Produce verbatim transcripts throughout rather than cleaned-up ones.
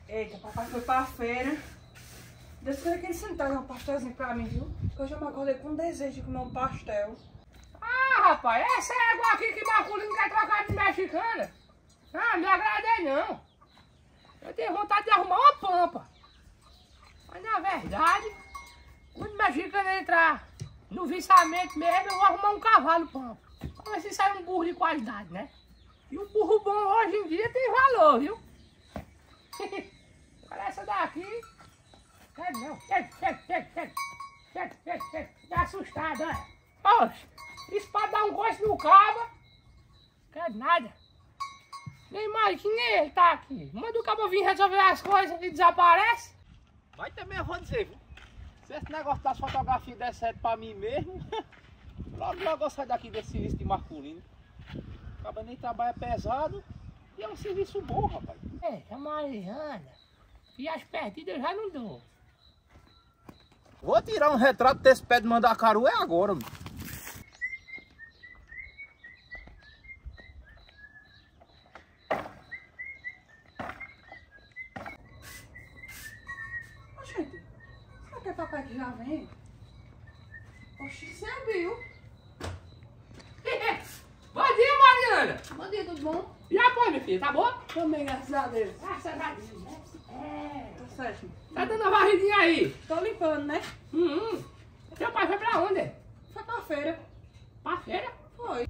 Eita, papai foi pra feira. Deus queria que ele sentasse um pastelzinho pra mim, viu? Hoje eu me acordei com um desejo de comer um pastel. Ah, rapaz, essa égua aqui que Marculino quer trocar de mexicana. Ah, me agradei não. Eu tenho vontade de arrumar uma pampa. Mas na verdade, quando o mexicano entrar no viçamento mesmo, eu vou arrumar um cavalo pampa. Pra ver se sai um burro de qualidade, né? E um burro bom hoje em dia tem valor, viu? Agora essa daqui... Quer não, quer, quer, quer, quer, quer, quer, quer, tá assustado, olha. Poxa, isso pra dar um gosto no cabo, quer nada. Nem mais que nem ele tá aqui. Manda o cabo vir resolver as coisas e desaparece. Mas também eu vou dizer, viu? Se esse negócio das fotografias der certo pra mim mesmo, logo logo eu saio daqui desse serviço de Marculino. Acaba nem trabalha pesado e é um serviço bom, rapaz. É, a Mariana. E as perdidas eu já não dou. Vou tirar um retrato desse pé de mandacaru é agora, meu. Oxente, será que é papai que já vem? Oxi, você abriu. Bom dia, Mariana. Bom dia, tudo bom? E a pô, minha filha, tá boa? Também, graças a Deus. Graças a Deus, né? É. Tá certo. Tá dando a varridinha aí. Tô limpando, né? Hum, teu pai foi pra onde? Foi pra feira. Pra feira? Foi.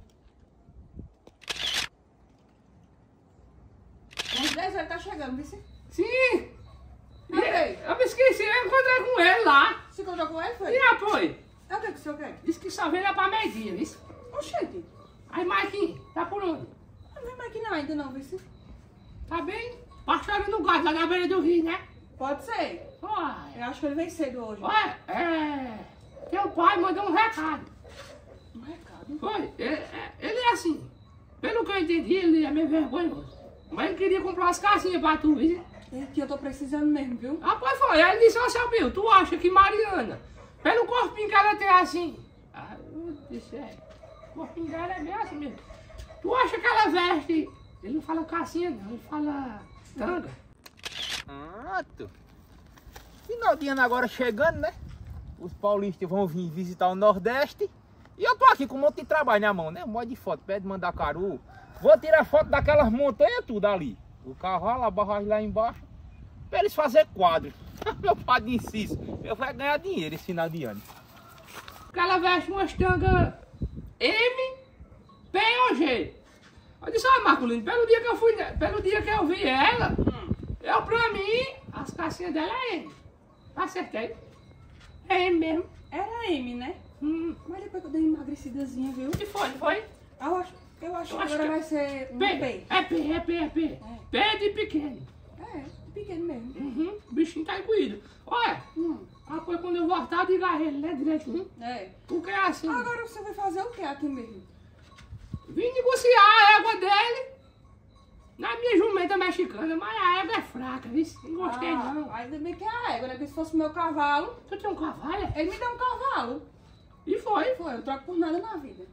Uns dez horas tá chegando, viu? Sim. Ok. Eu me esqueci, eu encontrei com ele lá. Você encontrou com ele, foi? E apoio? É o que que o senhor quer? Disse que só veio lá pra meio-dia, viu? Oxente, Aí, Marquinhos, tá por onde? não vem mais aqui não ainda não, viu? Tá bem? Pastorando no gado lá na beira do rio, né? Pode ser. Uai, Eu acho que ele vem cedo hoje. ué, é... Teu pai mandou um recado. Um recado. Foi, ele, é- ele é assim. Pelo que eu entendi, ele é meio vergonhoso. Mas ele queria comprar umas casinhas pra tu, viu? É que eu tô precisando mesmo, viu? Ah, pois foi. Aí ele disse, ô seu Bill, tu acha que Mariana, pelo corpinho que ela tem assim... Ah, eu disse, é, o corpinho dela é meio assim mesmo. Tu acha que ela veste... Ele não fala calcinha não, ele fala tanga. Ah, tu. Final de ano agora chegando, né? Os paulistas vão vir visitar o Nordeste. E eu tô aqui com um monte de trabalho na mão, né? Um monte de foto, pé de mandacaru. Vou tirar foto daquelas montanhas tudo ali. O cavalo, a barragem lá embaixo. Pra eles fazerem quadro. Meu padre insiste. Eu vou ganhar dinheiro esse final de ano. Porque ela veste umas tangas M, P ou G. Eu disse, olha Marculino, pelo dia que eu fui, pelo dia que eu vi ela, hum. eu pra mim, as calcinhas dela é M. Acertei. É M mesmo. Era M, né? Hum. Mas depois que eu dei uma emagrecidazinha, viu? E foi, foi? Eu acho, eu acho Eu que acho agora que- vai ser um P. P. É P, é P, é P. É. P de pequeno. É, pequeno mesmo. Uhum. O bichinho tá incluído. Olha, Hum, depois quando eu voltar, diga a ele, né, direitinho. é. Porque é assim. Agora você vai fazer o que aqui mesmo? Vim negociar a égua dele na minha jumenta mexicana, mas a égua é fraca, viu? Não gostei Ah, não. ainda bem que é a égua, né? Porque se fosse o meu cavalo, Tu tem um cavalo? é? ele me deu um cavalo. E foi. Foi, eu troco por nada na vida.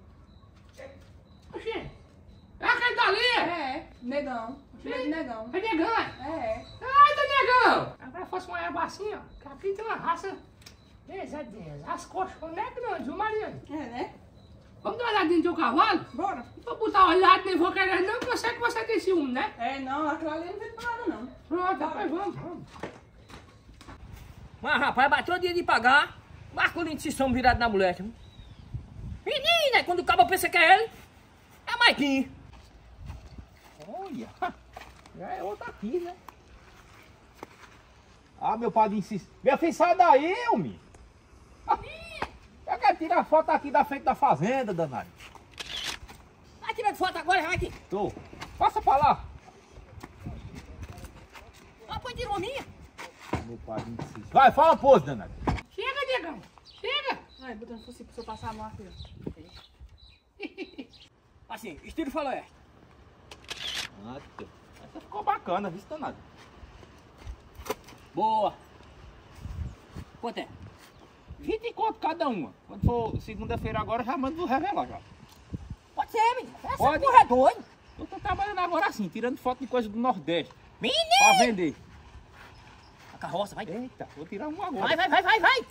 Oxê, é aquele dali? É, É, negão. Filho de negão. é negão, é? É. Ai, tá negão! Agora fosse uma égua assim, ó, que aqui tem uma raça pesadinha. As coxas não é grande, viu, Mariana? É, né? Vamos dar uma olhadinha no teu cavalo? Bora. Não vou botar olhado, nem vou querer não, porque eu sei que você tem ciúme, né? É, não, aquela ali não vem pra nada, não. Pronto, rapaz, vamos, vamos. Mas rapaz, bateu o dia de pagar. Marculino se são virado na mulher. viu? Menina, quando o cabo pensa que é ele, é Maiquinho. Olha. Já é outra aqui, né? Ah, meu padre insiste. Meu filho, sai daí, homem. Eu quero tirar foto aqui da frente da fazenda, danado. Vai tirando foto agora, vai aqui. Tô. Passa pra lá. Ó, põe de minha. Meu padre insiste. Vai, fala pose, danado. Chega, negão, chega. Ai, botando fosse pro senhor passar a mão aqui, ó. Assim, estilo faroeste. Ah, tio. Essa ficou bacana, viu, danado? Boa. Quanto é? vinte conto cada uma. Quando for segunda-feira agora, já mando revelar já. Pode ser, menino. Essa Pode. porra é doida. Eu tô trabalhando agora assim, tirando foto de coisa do Nordeste. Pra Menino! vender. carroça, vai. Eita, vou tirar um agora. Vai, vai, vai, vai, vai.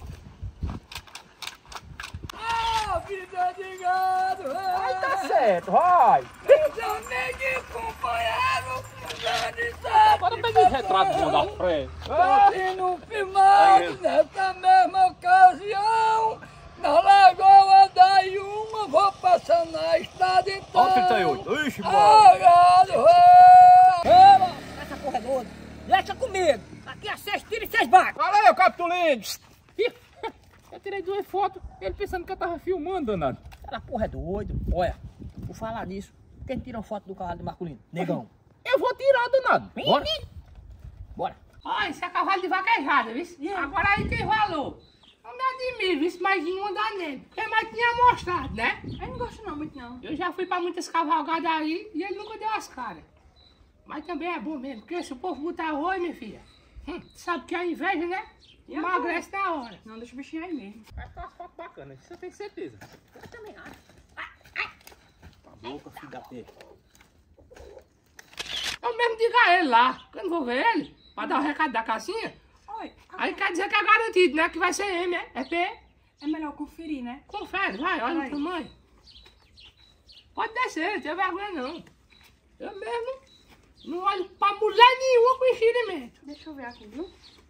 Ah, vida de gado! Vai, tá certo, vai. Seu neguinho companheiro, grande sabe. Agora pega esse retrato da frente. Tá sendo filmado nessa mesma ocasião. Na Lagoa da Iuma, vou passar na estrada então. Olha o trinta e oito. Ixi, mano. Ah, gado! Essa porra é doida. Deixa comigo. Aqui é seis tiros e seis bates. Valeu, Capitulino. Eu tirei duas fotos, ele pensando que eu tava filmando, danado. Essa porra é doido. Olha, por falar nisso, quem tira uma foto do cavalo de Marculino? Negão. Eu vou tirar, danado. Bora. Bora. Olha, isso é cavalo de vaquejada, viu? Agora aí tem valor. Não me admiro, viu? Mas não dá nele. Porque mais tinha mostrado, né? Eu não gosto não, muito não. Eu já fui pra muitas cavalgadas aí e ele nunca deu as caras. Mas também é bom mesmo, porque se o povo botar oi, minha filha, hum, sabe que a inveja, né? Emagrece na hora. Não deixa o bichinho aí mesmo. Vai ficar umas fotos bacanas, isso eu tenho certeza. Eu também acho. Ai, ai. Tá boca, filho da P. Eu mesmo digo a ele lá, que eu não vou ver ele, pra dar o recado da casinha. Oi, Aí quer dizer que é garantido, né? Que vai ser M, né? É P. é melhor conferir, né? Confere, vai, olha Vai. o tamanho. Pode descer, não tem vergonha não. Eu mesmo não olho pra mulher nenhuma com enxerimento. Deixa eu ver aqui, viu?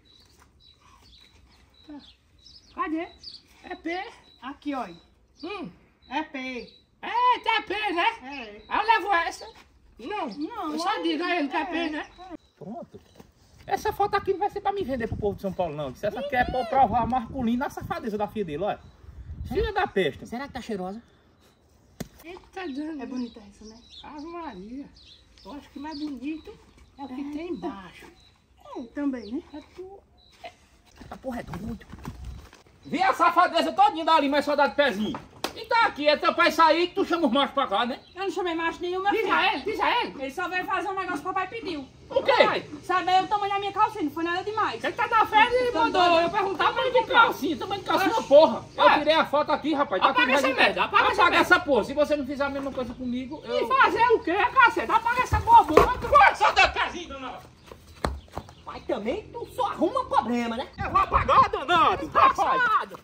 Cadê? É P. Aqui, olha. Hum. É P. É, tá P, né? É. Aí eu levo essa. Não, Não, eu só olha, digo a ele que é é. P, né? Pronto. Essa foto aqui não vai ser pra me vender pro povo de São Paulo, não. Essa aqui é pra provar Marculino na safadeza da filha dele, olha. Filha da peste. Será que tá cheirosa? Eita, Dani. É bonita essa, né? Ave Maria. Eu acho que mais bonito é o que tem embaixo. É, também, né? É tu... Essa porra é doido. Vi a safadeza todinha dali, mas só dá de pezinho. E tá aqui, é teu pai sair que tu chama os machos pra cá, né? Eu não chamei macho nenhum, meu Diz filho. a ele, diz a ele. Ele só veio fazer um negócio que o papai pediu. O quê? Vai. Saber o tamanho da minha calcinha, não foi nada demais. Ele tá na festa e mandou eu perguntar pra ele Tamanho de calcinha, tamanho de calcinha, porra. Eu Ué. tirei a foto aqui, rapaz. Tá Apaga aqui, essa vai- merda, apaga essa Apaga merda. essa porra. Se você não fizer a mesma coisa comigo, E eu... fazer o quê, cacete? Apaga essa bobona. Vai, só dá pezinho, danado. Mas também tu só arruma problema, né? Eu vou apagar, danado. Rapaz. Passado.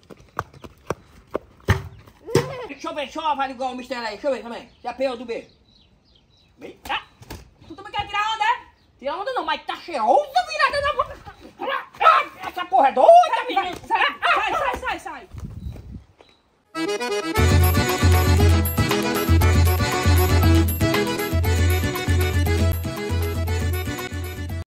Deixa eu ver, deixa eu avaliar igual o mister aí. Deixa eu ver também. Já pegou do B. Bem, ah, Tu também quer tirar onda, é? tira onda não, mas tá cheirosa virada na boca. Ah, essa porra é doida, menino. Sai, sai, sai, sai, sai.